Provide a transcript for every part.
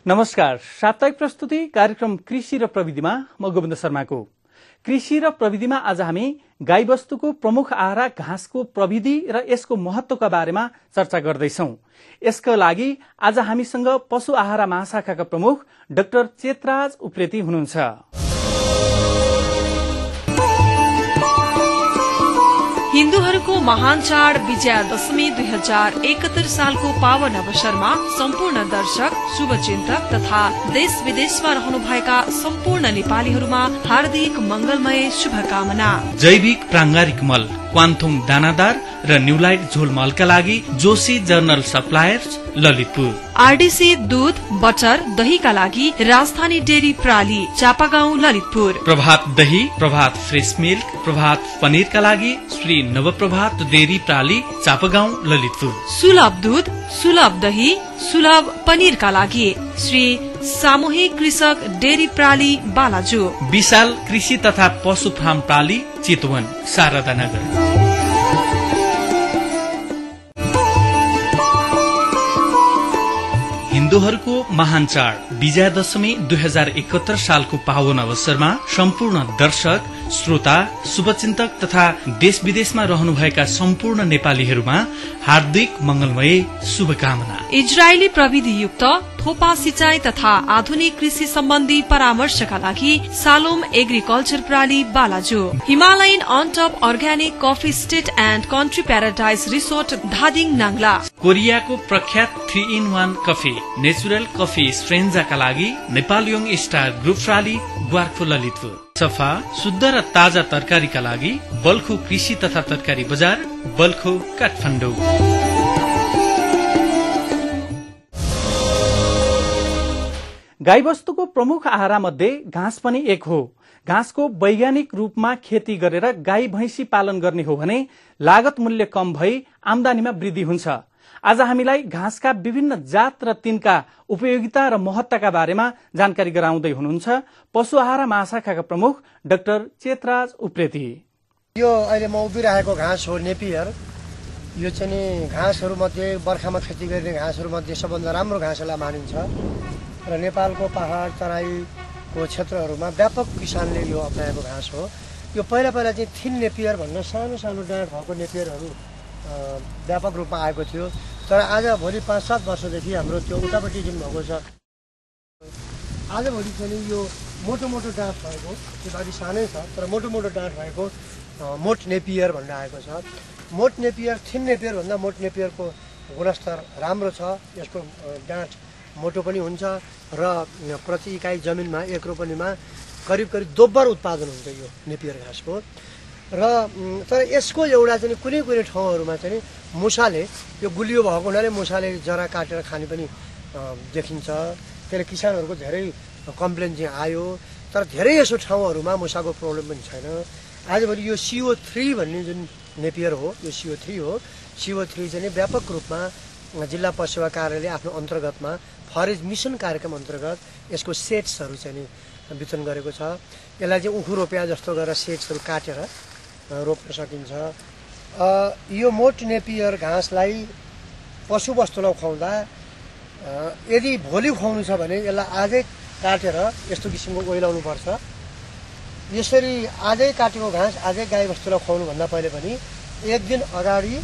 नमस्कार। साप्ताहिक प्रस्तुति कार्यक्रम कृषि र प्रविधिमा म गोविन्द शर्माको। कृषि र प्रविधिमा आज हामी गाईवस्तुको प्रमुख आहार घाँसको प्रविधि र यसको महत्वका बारेमा चर्चा गर्दैछौं। यसका लागि आज हामीसँग पशु आहार महाशाखाका प्रमुख डाक्टर चेतराज उप्रेती हुनुहुन्छ। हिन्दूहरूको महान चाड विजयादशमी 2071 सालको पावन अवसरमा सम्पूर्ण दर्शक, शुभचिन्तक तथा देश विदेशमा रहनुभएका सम्पूर्ण नेपालीहरूमा हार्दिक मंगलमय शुभकामना। जैविक प्राङ्गारिक मल, क्वान्थुङ दानादार र न्यूलाइट झोल मलका लागि Joshi general suppliers Lalitpur. RDC दूध, बटर, दहीका लागि राजधानी डेरी प्राली, चापागाउँ ललितपुर। प्रभात दही, प्रभात फ्रेश मिल्क, प्रभात पनिरका लागि श्री नवप्रभात डेरी प्राली, चापागाउँ ललितपुर। सुलभ दूध, सुलभ दही, सुलभ पनिरका लागि श्री सामूहिक कृषक डेरी प्राली बालाजु। विशाल कृषि तथा पशु फार्म प्राली, चितवन, शारदा नगर। हिन्दूहरूको महान चाड विजयादशमी 2071 सालको पावन अवसरमा सम्पूर्ण दर्शक, श्रोता, शुभचिन्तक तथा देश विदेशमा रहनुभएका सम्पूर्ण नेपालीहरूमा हार्दिक मंगलमय शुभकामना। इजरायली प्रविधि युक्त थोपा सिंचाई तथा आधुनिक कृषि सम्बन्धी परामर्शका लागि सालोम एग्रिकल्चर प्राली Balaju. Himalayan on top organic coffee estate and country paradise resort Dhading Nangla. कोरियाको प्रख्यात 3-in-1 कफी नेचुरल कफी स्ट्रेन्जाका लागि नेपाल योङ स्टार ग्रुप प्राली, ग्वार्फो ललितपुर। सफा, शुद्ध र ताजा तरकारीका लागि बल्खु कृषि तथा तरकारी बजार, बल्खु काठमाडौँ। गाईवस्तुको प्रमुख आहार मध्ये घाँस पनि एक हो। घाँसको वैज्ञानिक रूपमा खेती गरेर गाई भैंसी पालन गर्ने हो भने लागत मूल्य कम भई आमदानीमा वृद्धि हुन्छ। आज हामीलाई घाँसका विभिन्न जात र तिनका उपयोगिता र महत्वका बारेमा जानकारी गराउँदै हुनुहुन्छ पशु आहार महाशाखाका प्रमुख डाक्टर चेतराज उप्रेती। यो अहिले म उभिरहेको घाँस हो नेपियर। यो चाहिँ घाँसहरू मध्ये बर्खामा खेती गरिने घाँसहरू मध्ये सबभन्दा राम्रो घाँसलाई मानिन्छ र नेपालको पहाड तराईको क्षेत्रहरूमा व्यापक किसानले यो अपनाएको घाँस हो। यो पहिला चाहिँ थिन नेपियर भन्ने सानो सानो डाँठ भएको नेपियरहरू व्यापक रूपमा आएको थियो, तर आज भोलि 5-7 वर्षदेखि हाम्रो त्यो उतापट्टि जुन भएको छ, आजभोलि चाहिँ यो मोटो मोटो डाँठ भएको, त्यो अलि सानै छ तर मोटो मोटो डाँठ भएको मोट नेपियर भन्ने आएको छ। मोट नेपियर थिन नेपियर भन्दा मोट नेपियरको गुणस्तर राम्रो छ। यसको डाँठ मोटो पनि हुन्छ र प्रति इकाइ जमिनमा 1 रोपनीमा करिब दोब्बर उत्पादन हुन्छ यो नेपियर घाँसको। र तर यसको एउटा चाहिँ कुनै ठाउँहरूमा चाहिँ मुसाले, यो गुलियो भएको हुनाले मुसाले जरा काटेर खाने पनि देखिन्छ। त्यसले किसानहरूको धेरै कम्प्लेन चाहिँ आयो, तर धेरै यसो ठाउँहरूमा मुसाको प्रब्लम पनि छैन। आजभोलि यो CO3 भन्ने जुन नेपियर हो, यो CO3 हो। CO3 चाहिँ व्यापक रूपमा जिल्ला पशु सेवा कार्यालयले आफ्नो अन्तर्गतमा फरेज मिसन कार्यक्रम अन्तर्गत यसको सेट्सहरू चाहिँ वितरण गरेको छ। यसलाई चाहिँ उखु रोपिया जस्तो गरेर सेट्सहरू काटेर रोप्न सकिन्छ। यो मोट नेपियर घाँसलाई पशुवस्तुलाई खुवाउँदा यदि भोलि खुवाउनु छ भने यसलाई आजै काटेर यस्तो किसिमको ओइलाउनु पर्छ। यसरी आजै काटेको घाँस आजै गाईवस्तुलाई खुवाउनु भन्दा पहिले पनि 1 दिन अगाडि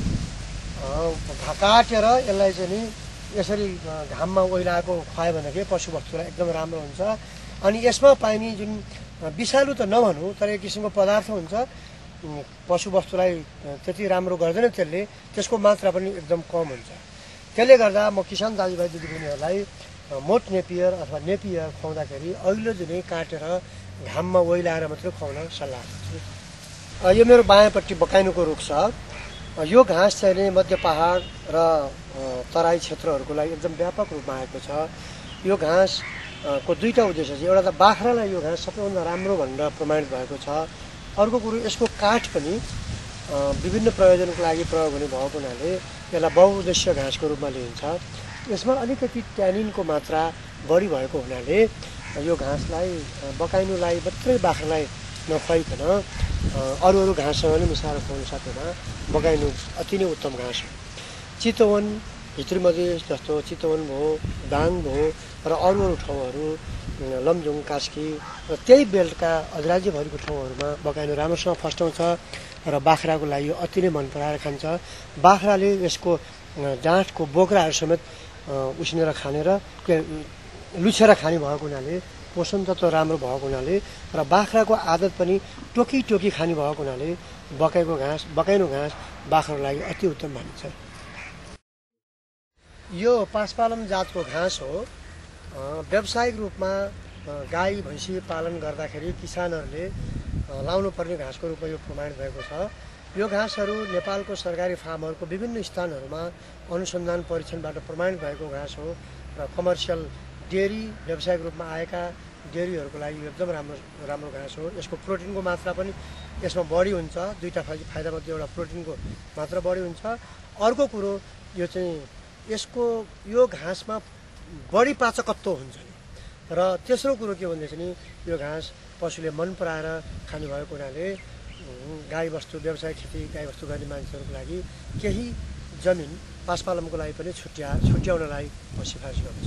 काटेर यसलाई चाहिँ यसरी घाममा ओइलाएको खुवायो भनेदेखि पशुवस्तुलाई एकदम राम्रो हुन्छ। अनि यसमा पाइने जुन विषालु त नभनौँ तर एक किसिमको पदार्थ हुन्छ, पशुवस्तुलाई त्यति राम्रो गर्दैन त्यसले, त्यसको मात्रा पनि एकदम कम हुन्छ। त्यसले गर्दा म किसान दाजुभाइ दिदीबहिनीहरूलाई मोट नेपियर अथवा नेपियर खुवाउँदाखेरि अघिल्लो दिनै काटेर घाममा ओइलाएर मात्रै खुवाउन सल्लाह दिन्छु। यो मेरो बायाँपट्टि बकाइनुको रुख छ। यो घाँस चाहिँ मध्य पहाड र तराई क्षेत्रहरूको लागि एकदम व्यापक रूपमा आएको छ। यो घाँसको दुईटा उद्देश्य छ। एउटा त बाख्रालाई यो घाँस सबैभन्दा राम्रो भनेर प्रमाणित भएको छ। अर्को कुरो यसको काठ पनि विभिन्न प्रयोजनको लागि प्रयोग हुने भएको हुनाले यसलाई बहुउद्देश्य घाँसको रूपमा लिइन्छ। यसमा अलिकति ट्यानिनको मात्रा बढी भएको हुनाले यो घाँसलाई बकाइनुलाई मात्रै बाख्रालाई नखुवाइकन अरू घाँससँग पनि मिसाएर खुवाउन सकेमा बकाइनु अति नै उत्तम घाँस हो। चितवन भित्री मधेस जस्तो चितवन भयो, दाङ भयो र अरू ठाउँहरू लमजुङ, कास्की र त्यही बेल्टका अधिराज्यभरिको ठाउँहरूमा बकाइनो राम्रोसँग फस्टाउँछ र बाख्राको लागि अति नै मन पराएर खान्छ। बाख्राले यसको डाँठको बोक्राहरू समेत उसिनेर खाने र लुछेर खाने भएको हुनाले पोषण तत्त्व राम्रो भएको हुनाले र बाख्राको आदत पनि टोकी टोकी खाने भएको हुनाले बकाइनो घाँस बाख्राको लागि अति उत्तम मानिन्छ। यो पासपालम जातको घाँस हो। व्यावसायिक रूपमा गाई भैँसी पालन गर्दाखेरि किसानहरूले लाउनु पर्ने घाँसको रूपमा यो प्रमाणित भएको छ। यो घाँसहरू नेपालको सरकारी फार्महरूको विभिन्न स्थानहरूमा अनुसन्धान परीक्षणबाट प्रमाणित भएको घाँस हो र कमर्सियल डेरी व्यावसायिक रूपमा आएका डेरीहरूको लागि एकदम राम्रो घाँस हो। यसको प्रोटिनको मात्रा पनि यसमा बढी हुन्छ। दुईटा फाइदामध्ये एउटा प्रोटिनको मात्रा बढी हुन्छ। अर्को कुरो यो चाहिँ यो घाँसमा बढी पाचकत्व हुन्छ र तेस्रो कुरो के भन्दैछ नि यो घाँस पशुले मन पराएर खाने भएको हुनाले गाईबस्तु व्यवसाय खेती गाईबस्तु गर्ने मान्छेहरूको लागि केही जमिन पासपालमको लागि पनि छुट्याउनलाई सिफारिस गर्दछ।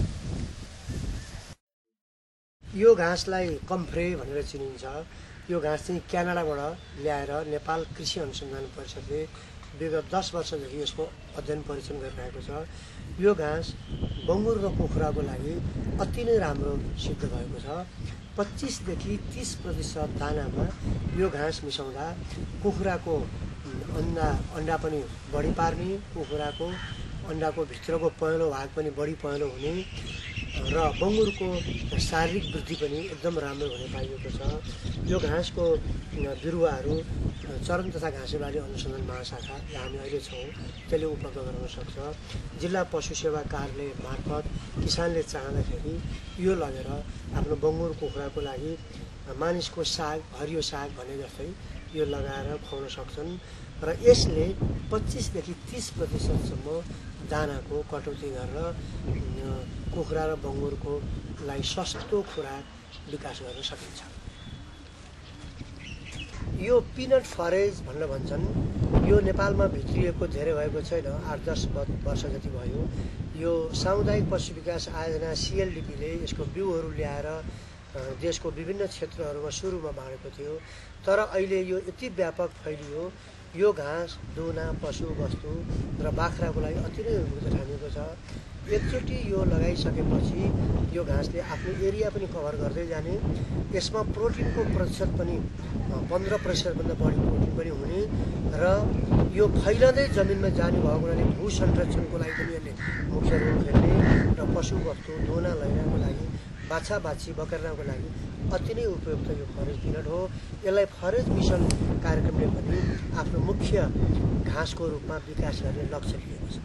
यो घाँसलाई कम्फ्रे भनेर चिनिन्छ। यो घाँस चाहिँ क्यानाडाबाट ल्याएर नेपाल कृषि अनुसन्धान परिषदले विगत 10 वर्षदेखि यसको अध्ययन परीक्षण गरिरहेको छ। यो घाँस बङ्गुर र कुखुराको लागि अति नै राम्रो सिद्ध भएको छ। 25 देखि 30% दानामा यो घाँस मिसाउँदा कुखुराको अन्डा पनि बढी पार्ने, कुखुराको अन्डाको भित्रको पहेँलो भाग पनि बढी पहेँलो हुने र बङ्गुरको शारीरिक वृद्धि पनि एकदम राम्रो हुने पाइएको छ। यो घाँसको बिरुवाहरू चरन तथा घाँसेबारी अनुसन्धान महाशाखा यहाँ हामी अहिले छौँ त्यसले उपलब्ध गराउन सक्छ। जिल्ला पशु सेवा कार्यालय मार्फत किसानले चाहँदाखेरि यो लगेर आफ्नो बङ्गुर कुखुराको लागि मानिसको साग, हरियो साग भने जस्तै यो लगाएर खुवाउन सक्छन् र यसले 25 देखि 30% दानाको कटौती गरेर कुखुरा र बङ्गुरको लागि सस्तो खुराक विकास गर्न सकिन्छ। यो पिनट फरेज भनेर भन्छन्। यो नेपालमा भित्रिएको धेरै भएको छैन, 8-10 वर्ष जति भयो। यो सामुदायिक पशु विकास आयोजना CLDP-ले यसको बिउहरू ल्याएर देशको विभिन्न क्षेत्रहरूमा सुरुमा बाँडेको थियो, तर अहिले यो यति व्यापक फैलियो। यो घाँस दुना पशुवस्तु र बाख्राको लागि अति नै उपयुक्त ठानिएको छ। एकचोटि यो लगाइसकेपछि यो घाँसले आफ्नो एरिया पनि कभर गर्दै जाने, यसमा प्रोटिनको प्रतिशत पनि 15% भन्दा बढी प्रोटिन पनि हुने र यो फैलँदै जमिनमा जाने भएको हुनाले भू संरक्षणको लागि पनि यसले मुख्य रोल खेल्ने र पशुवस्तु दुना लैजानको लागि, बाछा बाछी बकर्नाको लागि अति नै उपयुक्त यो फरेज पिनट हो। यसलाई फरेज मिसन कार्यक्रमले पनि आफ्नो मुख्य घाँसको रूपमा विकास गर्ने लक्ष्य लिएको छ।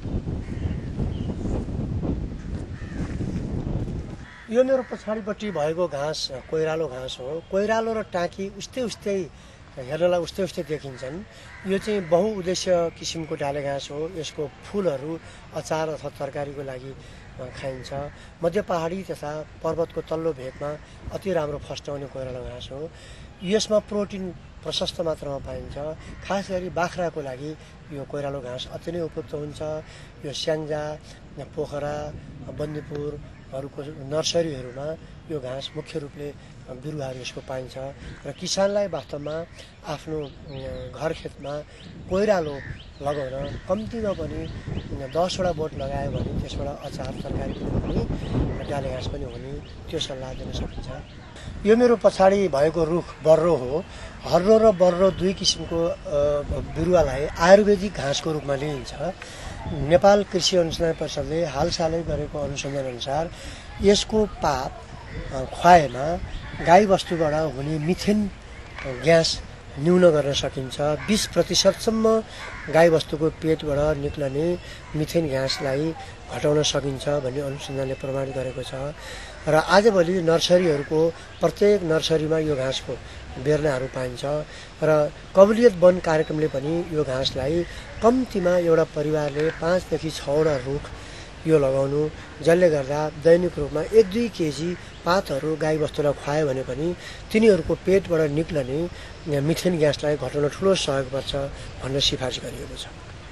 यो मेरो पछाडिपट्टि भएको घाँस कोइरालो घाँस हो। कोइरालो र टाँकी उस्तै हेर्नलाई उस्तै देखिन्छन्। यो चाहिँ बहुउद्देश्य किसिमको डाले घाँस हो। यसको फुलहरू अचार अथवा तरकारीको लागि खाइन्छ। मध्य पहाडी तथा पर्वतको तल्लो भेगमा अति राम्रो फस्टाउने कोइरालो घाँस हो। यसमा प्रोटिन प्रशस्त मात्रामा पाइन्छ। खास गरी बाख्राको लागि यो कोइरालो घाँस अति नै उपयुक्त हुन्छ। यो स्याङ्जा, पोखरा, बन्दीपुरहरूको नर्सरीहरूमा यो घाँस मुख्य रूपले बिरुवाहरू यसको पाइन्छ र किसानलाई वास्तवमा आफ्नो घर खेतमा कोइरालो लगाउन कम्तीमा पनि 10वटा बोट लगायो भने त्यसबाट अचार तरकारी पनि डाले घाँस पनि हुने त्यो सल्लाह दिन सकिन्छ। यो मेरो पछाडि भएको रुख बर्रो हो। हर्रो र बर्रो दुई किसिमको बिरुवालाई आयुर्वेदिक घाँसको रूपमा लिइन्छ। नेपाल कृषि अनुसन्धान परिषदले हालसालै गरेको अनुसन्धान अनुसार यसको पात खुवाएमा गाईबस्तुबाट हुने मिथेन ग्यास न्यून गर्न सकिन्छ। 20% गाईबस्तुको पेटबाट निक्लने मिथेन ग्यासलाई घटाउन सकिन्छ भन्ने अनुसन्धानले प्रमाणित गरेको छ र आजभोलि नर्सरीहरूको प्रत्येक नर्सरीमा यो घाँसको बेर्नाहरू पाइन्छ र कबुलियत वन कार्यक्रमले पनि यो घाँसलाई कम्तीमा एउटा परिवारले 5 देखि 6वटा रुख यो लगाउनु, जसले गर्दा दैनिक रूपमा 1-2 केजी पातहरू गाईबस्तुलाई खुवायो भने पनि तिनीहरूको पेटबाट निक्लने मिथेन ग्यासलाई घटाउन ठुलो सहयोग गर्छ भनेर सिफारिस गरिएको छ।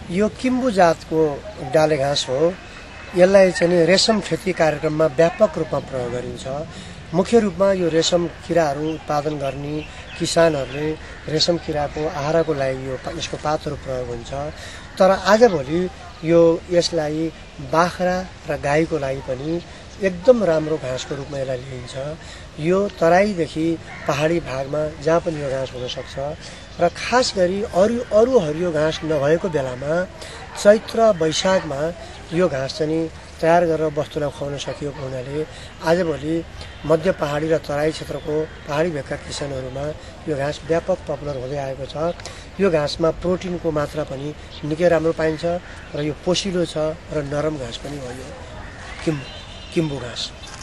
यो किम्बु जातको डाले घाँस हो। यसलाई चाहिँ रेशम खेती कार्यक्रममा व्यापक रूपमा प्रयोग गरिन्छ। मुख्य रूपमा यो रेशम किराहरू उत्पादन गर्ने किसानहरूले रेशम किराको आहारको लागि यसको पातहरू प्रयोग हुन्छ। तर आजभोलि यसलाई बाख्रा र गाईको लागि पनि एकदम राम्रो घाँसको रूपमा यसलाई लिइन्छ। यो तराईदेखि पहाडी भागमा जहाँ पनि यो घाँस हुन सक्छ र खास गरी अरू हरियो घाँस नभएको बेलामा चैत्र वैशाखमा यो घाँस चाहिँ तयार गरेर वस्तुलाई खुवाउन सकिएको हुनाले आजभोलि मध्य पहाडी र तराई क्षेत्रको पहाडी भेगका किसानहरूमा यो घाँस व्यापक पपुलर हुँदै आएको छ। यो घाँसमा प्रोटिनको मात्रा पनि निकै राम्रो पाइन्छ र यो पोसिलो छ र नरम घाँस पनि हो। यो किम्बु घाँस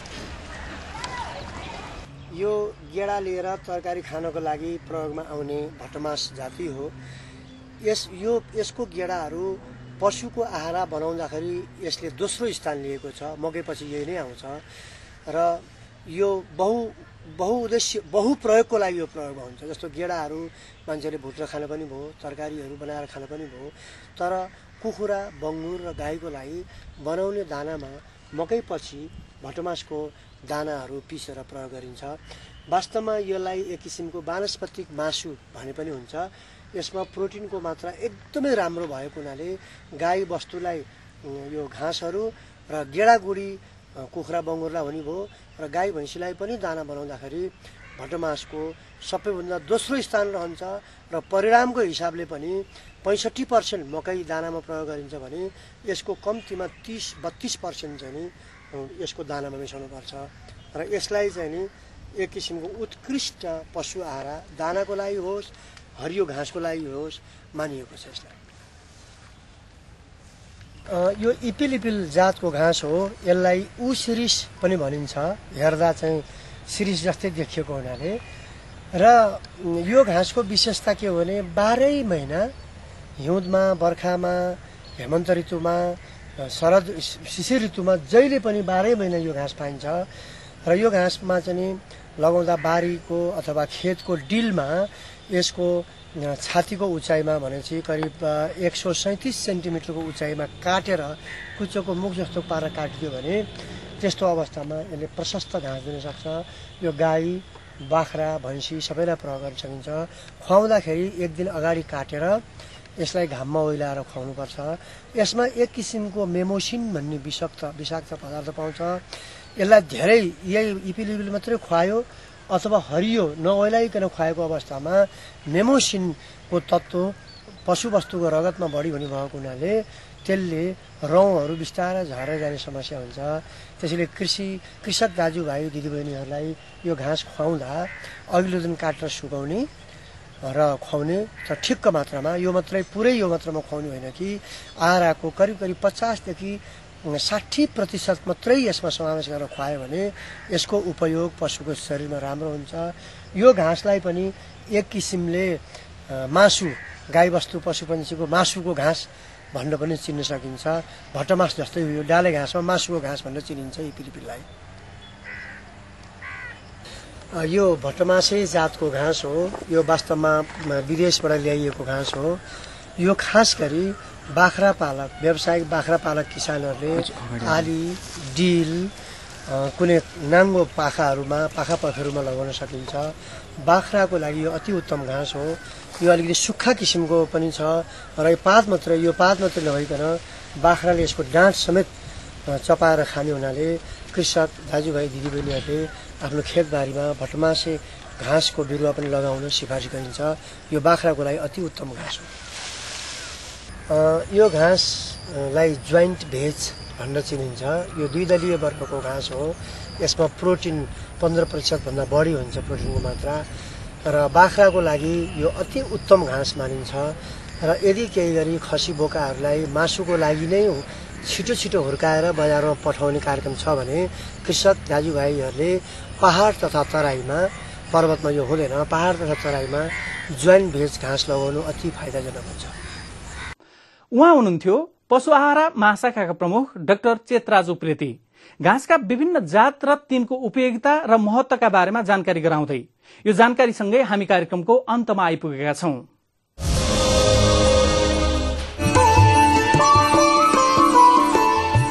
यो गेडा लिएर तरकारी खानको लागि प्रयोगमा आउने भटमास जाति हो। यसको गेडाहरू पशुको आहार बनाउँदाखेरि यसले दोस्रो स्थान लिएको छ। मकैपछि यही नै आउँछ र यो बहुउद्देश्य बहुप्रयोगको लागि यो प्रयोगमा हुन्छ। जस्तो गेडाहरू मान्छेले भुटेर खान पनि भयो, तरकारीहरू बनाएर खान पनि भयो। तर कुखुरा, बङ्गुर र गाईको लागि बनाउने दानामा मकैपछि भटमासको दानाहरू पिसेर प्रयोग गरिन्छ। वास्तवमा यसलाई एक किसिमको वानस्पतिक मासु भने पनि हुन्छ। यसमा प्रोटिनको मात्रा एकदमै राम्रो भएको हुनाले गाई बस्तुलाई यो घाँसहरू र गेडागुडी कुखुरा बङ्गुरलाई हुने भयो र गाई भैँसीलाई पनि दाना बनाउँदाखेरि भटमासको सबैभन्दा दोस्रो स्थान रहन्छ र परिणामको हिसाबले पनि 65% मकै दानामा प्रयोग गरिन्छ भने यसको कम्तीमा 30-32% चाहिँ नि यसको दानामा मिसाउनुपर्छ र यसलाई चाहिँ नि एक किसिमको उत्कृष्ट पशु आहार दानाको लागि होस् हरियो घाँसको लागि होस् मानिएको छ। यसलाई यो इपिलिपिल जातको घाँस हो। यसलाई सिरिस पनि भनिन्छ। हेर्दा चाहिँ सिरिस जस्तै देखिएको हुनाले र यो घाँसको विशेषता के हो भने 12 महिना हिउँदमा, बर्खामा, हेमन्त ऋतुमा, शरद शिशिर ऋतुमा जहिले पनि 12 महिना यो घाँस पाइन्छ र यो घाँसमा चाहिँ लगाउँदा बारीको अथवा खेतको डिलमा यसको छातीको उचाइमा भनेपछि करिब 137 सेन्टिमिटरको उचाइमा काटेर कुचोको मुख जस्तो पारेर काटिदियो भने त्यस्तो अवस्थामा यसले प्रशस्त घाँस दिन सक्छ। यो गाई, बाख्रा, भैँसी सबैलाई प्रयोग गर्न सकिन्छ। खुवाउँदाखेरि एक दिन अगाडि काटेर यसलाई घाममा ओइलाएर खुवाउनुपर्छ। यसमा एक किसिमको मेमोसिन भन्ने विषाक्त पदार्थ पाउँछ। यसलाई धेरै यही इपिलिपिल मात्रै खुवायो अथवा हरियो नओइलाइकन खुवाएको अवस्थामा मेमोसिनको तत्त्व पशुवस्तुको रगतमा बढी हुने भएको हुनाले त्यसले रौँहरू बिस्तारै झरेर जाने समस्या हुन्छ। त्यसैले कृषक दाजुभाइ दिदीबहिनीहरूलाई यो घाँस खुवाउँदा अघिल्लो दिन काटेर सुकाउने र खुवाउने तर ठिक्क मात्रामा यो मात्रामा खुवाउने होइन कि आहारको करिब 50देखि 60% मात्रै यसमा समावेश गरेर खुवायो भने यसको उपयोग पशुको शरीरमा राम्रो हुन्छ। यो घाँसलाई पनि एक किसिमले मासु, गाईबस्तु पशुपन्छीको मासुको घाँस भनेर पनि चिन्न सकिन्छ। भटमास जस्तै यो डाले घाँसमा मासुको घाँस भनेर चिनिन्छ इपिलिपिललाई। यो भटमासे जातको घाँस हो। यो वास्तवमा विदेशबाट ल्याइएको घाँस हो। यो खास गरी बाख्रा पालक, व्यावसायिक बाख्रा पालक किसानहरूले आली, डिल, कुनै नाङ्गो पाखा पखहरूमा लगाउन सकिन्छ। बाख्राको लागि यो अति उत्तम घाँस हो। यो अलिकति सुक्खा किसिमको पनि छ र यो पात मात्रै नभइकन बाख्राले यसको डाँठ समेत चपाएर खाने हुनाले कृषक दाजुभाइ दिदीबहिनीहरूले आफ्नो खेतबारीमा भटमासे घाँसको बिरुवा पनि लगाउन सिफारिस गरिन्छ। यो बाख्राको लागि अति उत्तम घाँस हो। यो घाँसलाई जोइन्ट भेज भनेर चिनिन्छ। यो द्विदलीय वर्गको घाँस हो। यसमा प्रोटिन 15% भन्दा बढी हुन्छ प्रोटिनको मात्रा र बाख्राको लागि यो अति उत्तम घाँस मानिन्छ र यदि केही गरी खसी बोकाहरूलाई मासुको लागि नै छिटो हुर्काएर बजारमा पठाउने कार्यक्रम छ भने कृषक दाजुभाइहरूले पहाड तथा तराईमा, पर्वतमा यो हुँदैन, पहाड तथा तराईमा जोइन्ट भेज घाँस लगाउनु अति फाइदाजनक हुन्छ। उहाँ हुनुहुन्थ्यो पशु आहार महाशाखाका प्रमुख डाक्टर चेतराज उप्रेती। घाँसका विभिन्न जात र तिनको उपयोगिता र महत्वका बारेमा जानकारी गराउँदै यो जानकारीसँगै हामी कार्यक्रमको अन्तमा आइपुगेका छौं।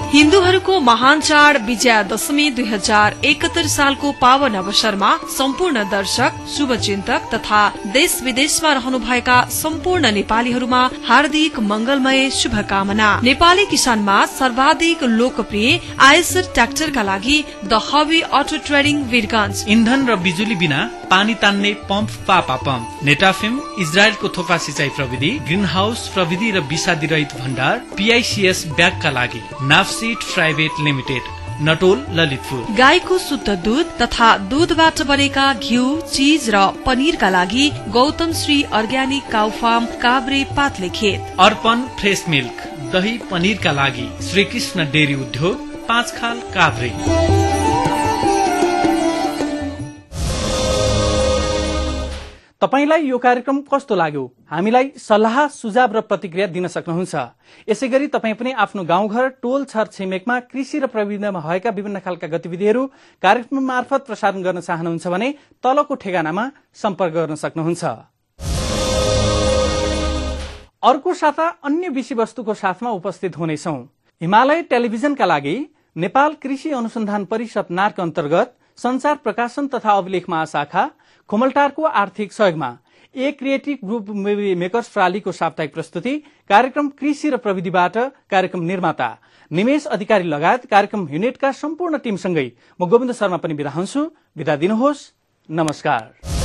हिन्दूहरूको महान चाड विजयादशमी 2071 सालको पावन अवसरमा सम्पूर्ण दर्शक, शुभचिन्तक तथा देश विदेशमा रहनुभएका सम्पूर्ण नेपालीहरूमा हार्दिक मंगलमय शुभकामना। नेपाली किसानमा सर्वाधिक लोकप्रिय आयसर ट्र्याक्टरका लागि द हबी अटो ट्रेडिङ वीरगञ्ज। इन्धन र बिजुली बिना पानी तान्ने पम्प पापा पम्प। नेटाफिम इजरायलको थोपा सिंचाई प्रविधि, ग्रीन हाउस प्रविधि र विषादी रहित भण्डार, PICS ब्यागका लागि नाफसिट प्राइभेट लिमिटेड, नटोल, ललितपुर। गाईको शुद्ध दूध तथा दूधबाट बनेका घिउ, चीज र पनिरका लागि Gautam Shri organic cow farm, Kavre, Patlekhet. Arpan fresh milk, दही पनिरका लागि श्रीकृष्ण डेरी उद्योग, 5 खाल, काभ्रे। तपाईलाई यो कार्यक्रम कस्तो लाग्यो? हामीलाई सल्लाह, सुझाव र प्रतिक्रिया दिन सक्नुहुन्छ। यसैगरी तपाई पनि आफ्नो गाउँघर, टोल, छर छिमेकमा कृषि र प्रविधिमा भएका विभिन्न खालका गतिविधिहरू कार्यक्रम मार्फत प्रसारण गर्न चाहनुहुन्छ भने तलको ठेगानामा सम्पर्क गर्न सक्नुहुन्छ। अर्को साता अन्य विषयवस्तुको साथमा उपस्थित हुनेछौं। हिमालय टेलिभिजनका लागि नेपाल कृषि अनुसन्धान परिषद नार्क अन्तर्गत संचार प्रकाशन तथा अभिलेख महाशाखा खुमलटारको आर्थिक सहयोगमा A creative group movie makers प्रालीको साप्ताहिक प्रस्तुति कार्यक्रम कृषि र प्रविधिबाट कार्यक्रम निर्माता निमेश अधिकारी लगायत कार्यक्रम युनिटका सम्पूर्ण टिमसँगै म गोविन्द शर्मा पनि बिदा हुन्छु। बिदा दिनुहोस्। नमस्कार।